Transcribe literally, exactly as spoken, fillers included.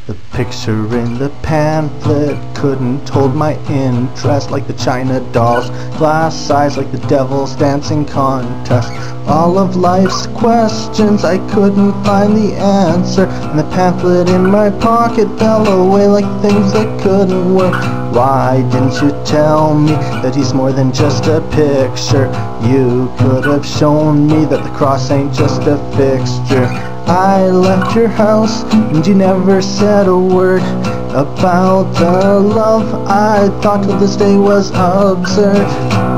The picture in the pamphlet couldn't hold my interest, like the china dolls, glass eyes like the devil's dancing contest. All of life's questions, I couldn't find the answer, and the pamphlet in my pocket fell away like things that couldn't work. Why didn't you tell me that he's more than just a picture? You could have shown me that the cross ain't just a fixture. I left your house and you never said a word about the love I thought till this day was absurd.